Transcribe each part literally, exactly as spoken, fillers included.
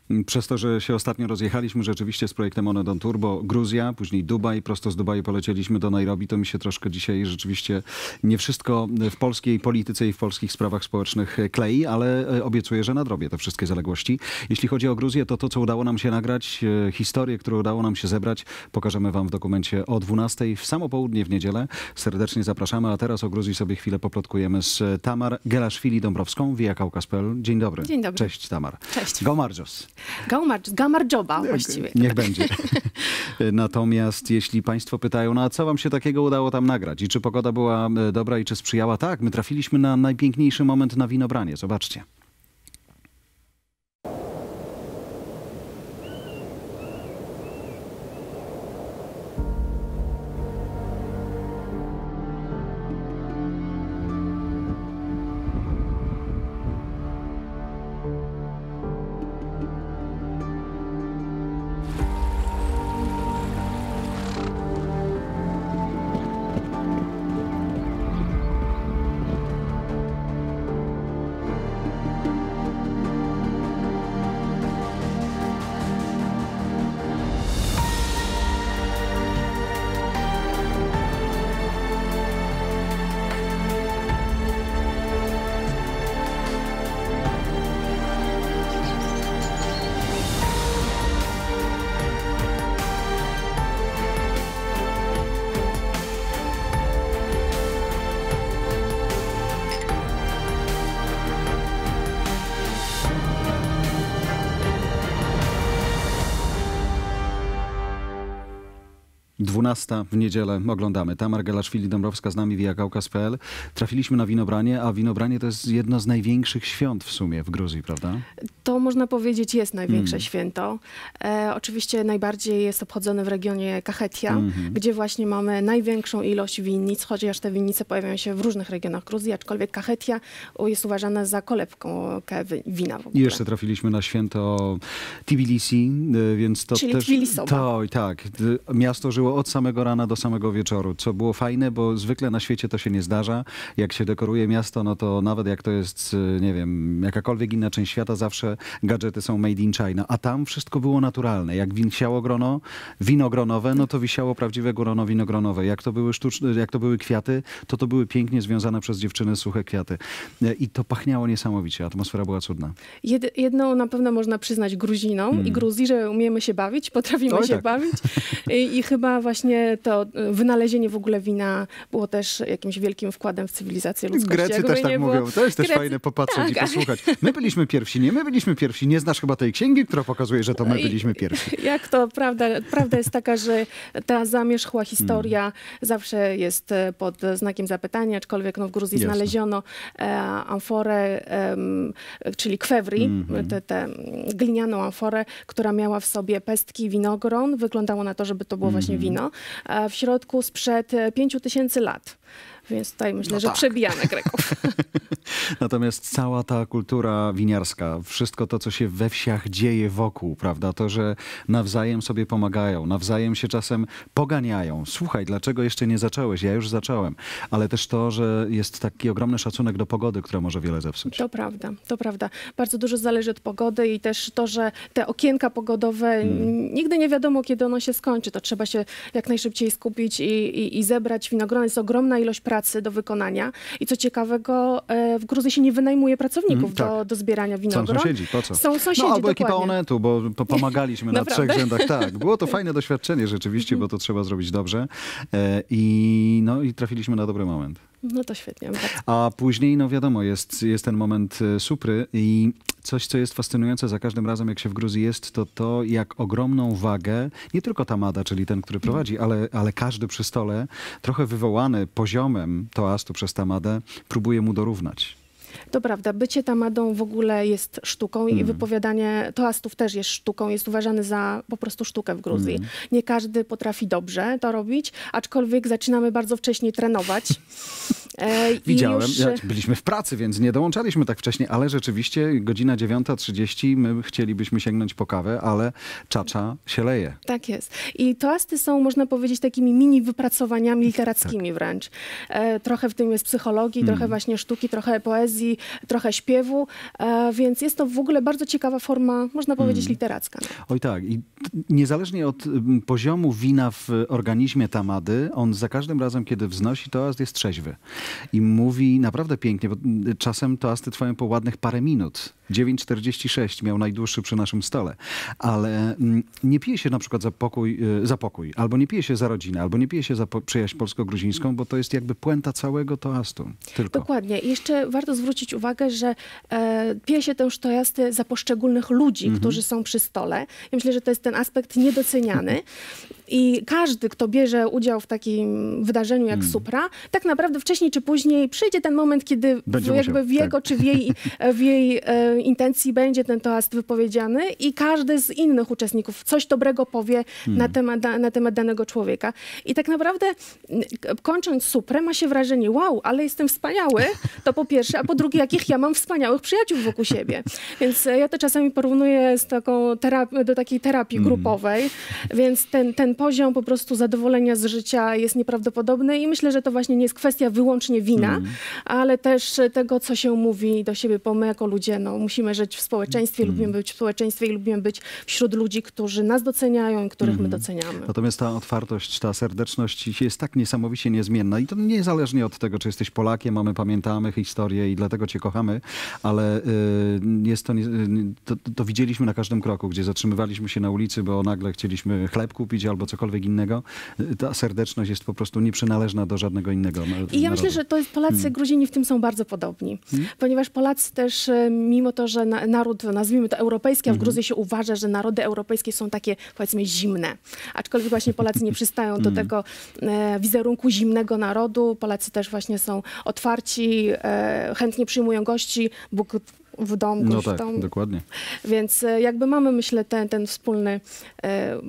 Przez to, że się ostatnio rozjechaliśmy rzeczywiście z projektem One Don Tour, bo Gruzja, później Dubaj, prosto z Dubaju polecieliśmy do Nairobi, to mi się troszkę dzisiaj rzeczywiście nie wszystko w polskiej polityce i w polskich sprawach społecznych klei, ale obiecuję, że nadrobię te wszystkie zaległości. Jeśli chodzi o Gruzję, to to, co udało nam się nagrać, historię, którą udało nam się zebrać, pokażemy wam w dokumencie o dwunastej w samo południe w niedzielę. Serdecznie zapraszamy, a teraz o Gruzji sobie chwilę poplotkujemy z Tamar Gelaszvili-Dąbrowską, Via Caucas kropka pe el. Dzień dobry. Dzień dobry. Cześć, Tamar. Cześć. Gomarjos. Gomarjos. Gamarjoba właściwie. Niech będzie. Natomiast jeśli państwo pytają, no a co wam się takiego udało tam nagrać? I czy pogoda była dobra i czy sprzyjała? Tak, my trafiliśmy na najpiękniejszy moment na winobranie. Zobaczcie. dwunasta w niedzielę oglądamy. Tamar Gelaszvili-Dąbrowska z nami, Via Caucas kropka pe el. Trafiliśmy na winobranie, a winobranie to jest jedno z największych świąt w sumie w Gruzji, prawda? To można powiedzieć jest największe Mm. święto. E, oczywiście najbardziej jest obchodzone w regionie Kachetia, Mm-hmm. gdzie właśnie mamy największą ilość winnic, chociaż te winnice pojawiają się w różnych regionach Gruzji, aczkolwiek Kachetia jest uważana za kolebką wina w ogóle. I jeszcze trafiliśmy na święto Tbilisi, więc to Czyli też... Tbilisowa. To i tak. Miasto żyło od samego rana do samego wieczoru, co było fajne, bo zwykle na świecie to się nie zdarza. Jak się dekoruje miasto, no to nawet jak to jest, nie wiem, jakakolwiek inna część świata, zawsze gadżety są made in China. A tam wszystko było naturalne. Jak wisiało grono winogronowe, no to wisiało prawdziwe grono winogronowe. Jak to były sztuczne, jak to były kwiaty, to to były pięknie związane przez dziewczyny suche kwiaty. I to pachniało niesamowicie. Atmosfera była cudna. Jed, jedną na pewno można przyznać Gruzinom Mm. i Gruzji, że umiemy się bawić, potrafimy Oj, się tak. bawić. I, I chyba właśnie to wynalezienie w ogóle wina było też jakimś wielkim wkładem w cywilizację ludzkości. Grecy Jakby też tak nie było- mówią. To jest też Grecy- fajne popatrzeć tak, i posłuchać. My byliśmy pierwsi, nie? My byliśmy pierwsi. Nie znasz chyba tej księgi, która pokazuje, że to my I- byliśmy pierwsi. Jak to prawda, prawda jest taka, że ta zamierzchła historia Hmm. zawsze jest e, pod znakiem zapytania, aczkolwiek no, w Gruzji Jasne. znaleziono e, amforę, em, czyli kwewri, Mhm. tę te, glinianą amforę, która miała w sobie pestki winogron. Wyglądało na to, żeby to było właśnie Mhm. wino. A w środku sprzed e, pięciu tysięcy lat. Więc tutaj myślę, No że tak. przebijamy Greków. Natomiast cała ta kultura winiarska, wszystko to, co się we wsiach dzieje wokół, prawda? To, że nawzajem sobie pomagają, nawzajem się czasem poganiają. Słuchaj, dlaczego jeszcze nie zacząłeś? Ja już zacząłem. Ale też to, że jest taki ogromny szacunek do pogody, która może wiele zepsuć. To prawda, to prawda. Bardzo dużo zależy od pogody i też to, że te okienka pogodowe, Hmm. nigdy nie wiadomo, kiedy ono się skończy. To trzeba się jak najszybciej skupić i, i, i zebrać winogrona. Jest ogromna ilość pracy do wykonania. I co ciekawego, e, w Gruzji się nie wynajmuje pracowników Mm, tak. do, do zbierania Są winogron. sąsiedzi, po co? Są sąsiedzi, No albo ekipa dokładnie. Onetu, bo po- pomagaliśmy na Naprawdę? trzech rzędach. Tak, było to fajne doświadczenie rzeczywiście, bo to trzeba zrobić dobrze. E, I, no, i trafiliśmy na dobry moment. No to świetnie. Bardzo. A później, no wiadomo, jest, jest ten moment e, supry i coś, co jest fascynujące za każdym razem, jak się w Gruzji jest, to to, jak ogromną wagę, nie tylko Tamada, czyli ten, który prowadzi, ale, ale każdy przy stole, trochę wywołany poziomem toastu przez Tamadę, próbuje mu dorównać. To prawda, bycie tamadą w ogóle jest sztuką i Mm. wypowiadanie toastów też jest sztuką, jest uważany za po prostu sztukę w Gruzji. Mm. Nie każdy potrafi dobrze to robić, aczkolwiek zaczynamy bardzo wcześnie trenować. E, i Widziałem, już... ja, byliśmy w pracy, więc nie dołączaliśmy tak wcześnie, ale rzeczywiście godzina dziewiąta trzydzieści, my chcielibyśmy sięgnąć po kawę, ale czacza się leje. Tak jest. I toasty są, można powiedzieć, takimi mini wypracowaniami literackimi tak. wręcz. E, trochę w tym jest psychologii, hmm. trochę właśnie sztuki, trochę poezji, trochę śpiewu, e, więc jest to w ogóle bardzo ciekawa forma, można powiedzieć, hmm. literacka. No. Oj tak. I niezależnie od poziomu wina w organizmie tamady, on za każdym razem, kiedy wznosi toast, jest trzeźwy. I mówi naprawdę pięknie, bo czasem toasty trwają po ładnych parę minut. dziewięć czterdzieści sześć miał najdłuższy przy naszym stole. Ale nie pije się na przykład za pokój, za pokój, albo nie pije się za rodzinę, albo nie pije się za przyjaźń polsko-gruzińską, bo to jest jakby puenta całego toastu. Tylko. Dokładnie. I jeszcze warto zwrócić uwagę, że e, pije się też toasty za poszczególnych ludzi, mhm. którzy są przy stole. Ja myślę, że to jest ten aspekt niedoceniany. I każdy, kto bierze udział w takim wydarzeniu jak hmm. Supra, tak naprawdę wcześniej czy później przyjdzie ten moment, kiedy w, jakby musiał, w jego tak. czy w jej, w jej e, intencji będzie ten toast wypowiedziany i każdy z innych uczestników coś dobrego powie hmm. na, temat, na temat danego człowieka. I tak naprawdę kończąc Suprę ma się wrażenie, wow, ale jestem wspaniały, to po pierwsze, a po drugie, jakich ja mam wspaniałych przyjaciół wokół siebie. Więc ja to czasami porównuję z taką terapi- do takiej terapii hmm. grupowej, więc ten, ten poziom po prostu zadowolenia z życia jest nieprawdopodobny i myślę, że to właśnie nie jest kwestia wyłącznie wina, mm. ale też tego, co się mówi do siebie, bo my jako ludzie no, musimy żyć w społeczeństwie, mm. lubimy być w społeczeństwie i lubimy być wśród ludzi, którzy nas doceniają i których mm. my doceniamy. Natomiast ta otwartość, ta serdeczność jest tak niesamowicie niezmienna i to niezależnie od tego, czy jesteś Polakiem, a my pamiętamy historię i dlatego cię kochamy, ale y, jest to, to, to widzieliśmy na każdym kroku, gdzie zatrzymywaliśmy się na ulicy, bo nagle chcieliśmy chleb kupić albo cokolwiek innego, ta serdeczność jest po prostu nieprzynależna do żadnego innego narodu. I ja myślę, że to jest Polacy, hmm. Gruzini w tym są bardzo podobni. Hmm. Ponieważ Polacy też, mimo to, że na, naród, nazwijmy to europejski, a w hmm. Gruzji się uważa, że narody europejskie są takie, powiedzmy, zimne. Aczkolwiek właśnie Polacy nie przystają do tego e, wizerunku zimnego narodu. Polacy też właśnie są otwarci, e, chętnie przyjmują gości. Bóg w dom, gość no tak, w dom. Dokładnie. Więc e, jakby mamy, myślę, ten, ten wspólny e,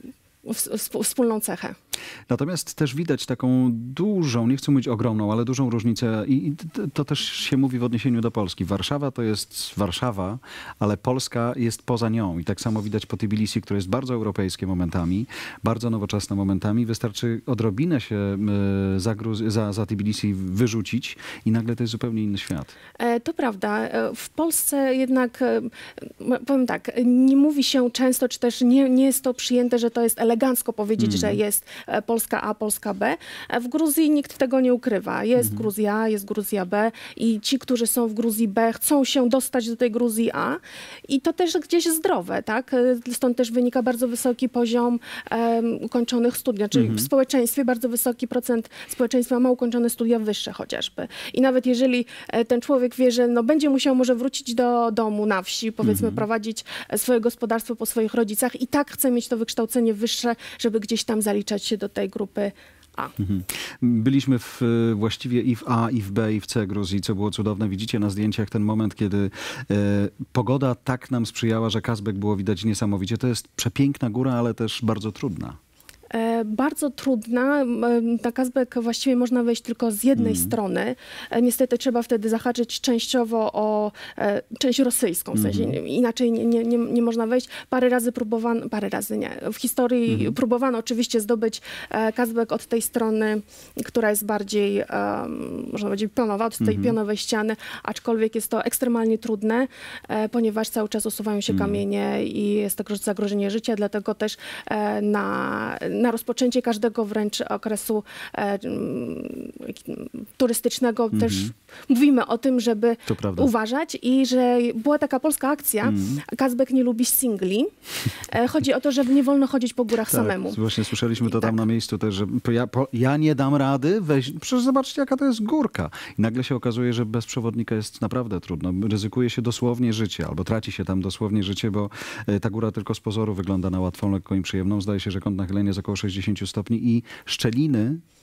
wspólną cechę. Natomiast też widać taką dużą, nie chcę mówić ogromną, ale dużą różnicę i to też się mówi w odniesieniu do Polski. Warszawa to jest Warszawa, ale Polska jest poza nią i tak samo widać po Tbilisi, które jest bardzo europejskie momentami, bardzo nowoczesne momentami. Wystarczy odrobinę się za, Gruz- za, za Tbilisi wyrzucić i nagle to jest zupełnie inny świat. E, to prawda. W Polsce jednak, powiem tak, nie mówi się często, czy też nie, nie jest to przyjęte, że to jest elegancko powiedzieć, mm. że jest Polska A, Polska B. W Gruzji nikt tego nie ukrywa. Jest mhm. Gruzja A, jest Gruzja B i ci, którzy są w Gruzji B, chcą się dostać do tej Gruzji A i to też gdzieś zdrowe, tak? Stąd też wynika bardzo wysoki poziom um, ukończonych studiów, czyli mhm. w społeczeństwie bardzo wysoki procent społeczeństwa ma ukończone studia wyższe chociażby. I nawet jeżeli ten człowiek wie, że no, będzie musiał może wrócić do domu na wsi, powiedzmy mhm. prowadzić swoje gospodarstwo po swoich rodzicach i tak chce mieć to wykształcenie wyższe, żeby gdzieś tam zaliczać się do tej grupy A. Mhm. Byliśmy w, właściwie i w A, i w B, i w C Gruzji, co było cudowne. Widzicie na zdjęciach ten moment, kiedy e, pogoda tak nam sprzyjała, że Kazbek było widać niesamowicie. To jest przepiękna góra, ale też bardzo trudna. E, bardzo trudna. Na Kazbek właściwie można wejść tylko z jednej mm. strony. E, niestety trzeba wtedy zahaczyć częściowo o e, część rosyjską, w sensie mm. inaczej nie, nie, nie, nie można wejść. Parę razy próbowano, parę razy nie. W historii mm. próbowano oczywiście zdobyć e, Kazbek od tej strony, która jest bardziej, e, można powiedzieć, pionowa, od tej mm. pionowej ściany, aczkolwiek jest to ekstremalnie trudne, e, ponieważ cały czas usuwają się mm. kamienie i jest to zagrożenie życia, dlatego też e, na na rozpoczęcie każdego wręcz okresu e, turystycznego mm-hmm. też mówimy o tym, żeby uważać i że była taka polska akcja, mm. Kazbek nie lubi singli. E, chodzi o to, że nie wolno chodzić po górach tak, samemu. Właśnie słyszeliśmy to I tam tak. na miejscu też, że ja, po, ja nie dam rady, weź, przecież zobaczcie jaka to jest górka. I nagle się okazuje, że bez przewodnika jest naprawdę trudno. Ryzykuje się dosłownie życie, albo traci się tam dosłownie życie, bo ta góra tylko z pozoru wygląda na łatwą, lekką i przyjemną. Zdaje się, że kąt nachylenia jest około sześćdziesiąt stopni i szczeliny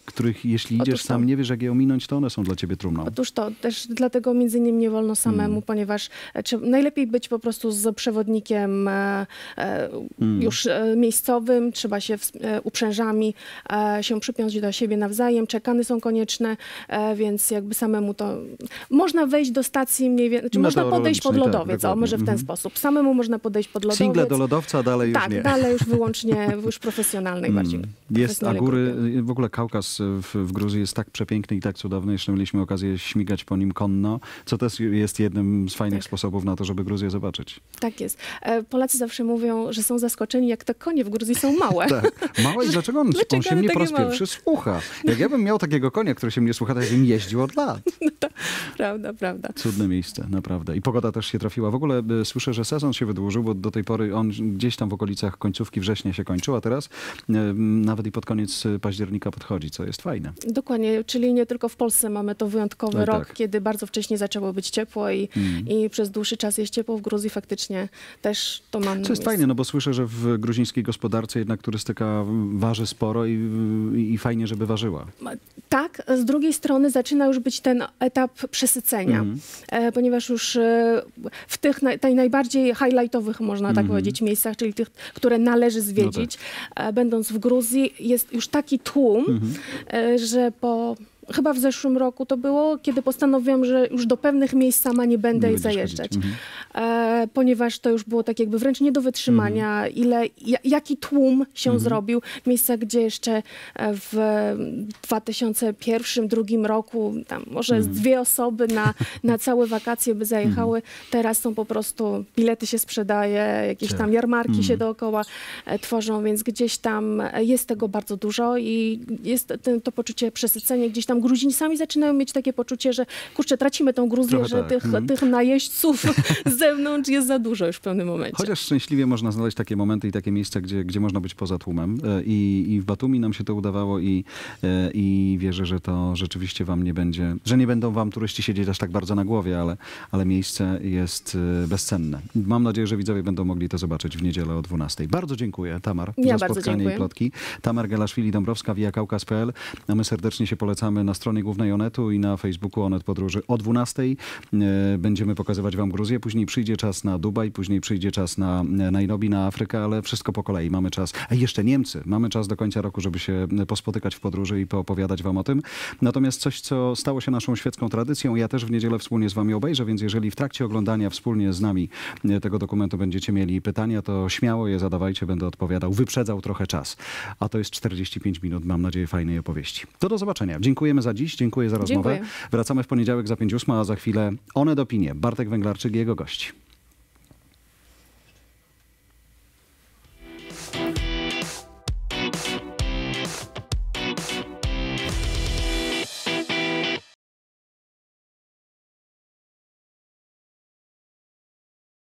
których jeśli idziesz Otóż to. sam, nie wiesz jak je ominąć, to one są dla ciebie trumną. Otóż to, też dlatego między innymi nie wolno samemu, Mm. ponieważ e, trzeba, najlepiej być po prostu z przewodnikiem e, e, Mm. już e, miejscowym, trzeba się w, e, uprzężami e, się przypiąć do siebie nawzajem, czekany są konieczne, e, więc jakby samemu to... Można wejść do stacji mniej więcej, czy można podejść pod Meteorologicznej, tak, lodowiec, o dokładnie. może w ten Mhm. sposób. Samemu można podejść pod lodowiec. Single do lodowca, dalej już tak, nie. dalej już wyłącznie, już profesjonalnej bardziej. Mm. Jest, a profesjonalnej góry, grupy. w ogóle Kaukaz w, w Gruzji jest tak przepiękny i tak cudowny. Jeszcze mieliśmy okazję śmigać po nim konno, co też jest jednym z fajnych Tak. sposobów na to, żeby Gruzję zobaczyć. Tak jest. E, Polacy zawsze mówią, że są zaskoczeni, jak te konie w Gruzji są małe. Tak. Małe i dlaczego on, Dlaczego on się one mnie po takie raz małe? pierwszy słucha? Jak ja bym miał takiego konia, który się mnie słucha, to ja bym jeździł od lat. Prawda, prawda. Cudne miejsce, naprawdę. I pogoda też się trafiła. W ogóle e, słyszę, że sezon się wydłużył, bo do tej pory on gdzieś tam w okolicach końcówki września się kończył, a teraz e, nawet i pod koniec e, października podchodzi, co jest fajne. Dokładnie, czyli nie tylko w Polsce mamy to wyjątkowy No rok, tak. kiedy bardzo wcześnie zaczęło być ciepło i, Mm. i przez dłuższy czas jest ciepło. W Gruzji faktycznie też to ma Co jest miejsce. fajne, no bo słyszę, że w gruzińskiej gospodarce jednak turystyka waży sporo i, i fajnie, żeby ważyła. Tak, z drugiej strony zaczyna już być ten etap przesycenia, Mhm. e, ponieważ już e, w tych naj, tej najbardziej highlightowych, można tak Mhm. powiedzieć, miejscach, czyli tych, które należy zwiedzić, e, będąc w Gruzji, jest już taki tłum, Mhm. e, że po... Chyba w zeszłym roku to było, kiedy postanowiłam, że już do pewnych miejsc sama nie będę Nie ich będziesz zajeżdżać. chodzić. Mhm. E, ponieważ to już było tak jakby wręcz nie do wytrzymania, ile, ja, jaki tłum się Mhm. zrobił. Miejsca, gdzie jeszcze e, w dwa tysiące pierwszym, drugim roku tam może z dwie osoby na, na całe wakacje by zajechały. Teraz są po prostu, bilety się sprzedaje, jakieś Tak. tam jarmarki Mhm. się dookoła e, tworzą, więc gdzieś tam jest tego bardzo dużo i jest ten, to poczucie przesycenia. Gdzieś tam Gruzini sami zaczynają mieć takie poczucie, że kurczę, tracimy tą Gruzję, Trochę że tak. tych, Mhm. tych najeźdźców z zewnątrz jest za dużo już w pewnym momencie. Chociaż szczęśliwie można znaleźć takie momenty i takie miejsca, gdzie, gdzie można być poza tłumem. E, I, I w Batumi nam się to udawało i, e, i wierzę, że to rzeczywiście wam nie będzie, że nie będą wam turyści siedzieć aż tak bardzo na głowie, ale, ale miejsce jest e, bezcenne. Mam nadzieję, że widzowie będą mogli to zobaczyć w niedzielę o dwunastej. Bardzo dziękuję, Tamar, Ja za bardzo spotkanie dziękuję. i plotki. Tamar Gelaszwili-Dąbrowska, via kaukaz kropka p l. A my serdecznie się polecamy na stronie głównej Onetu i na Facebooku Onet Podróży o dwunastej. E, Będziemy pokazywać wam Gruzję, później przyjdzie czas na Dubaj, później przyjdzie czas na e, Nairobi, na Afrykę, ale wszystko po kolei. Mamy czas, a jeszcze Niemcy, mamy czas do końca roku, żeby się pospotykać w podróży i poopowiadać wam o tym. Natomiast coś, co stało się naszą świecką tradycją, ja też w niedzielę wspólnie z wami obejrzę, więc jeżeli w trakcie oglądania wspólnie z nami e, tego dokumentu będziecie mieli pytania, to śmiało je zadawajcie, będę odpowiadał. Wyprzedzał trochę czas, a to jest czterdzieści pięć minut, mam nadzieję, fajnej opowieści. To do zobaczenia. Dziękujemy za dziś, dziękuję za rozmowę. Dziękuję. Wracamy w poniedziałek za pięć ósma, a za chwilę Onet Opinie. Bartek Węglarczyk i jego gości.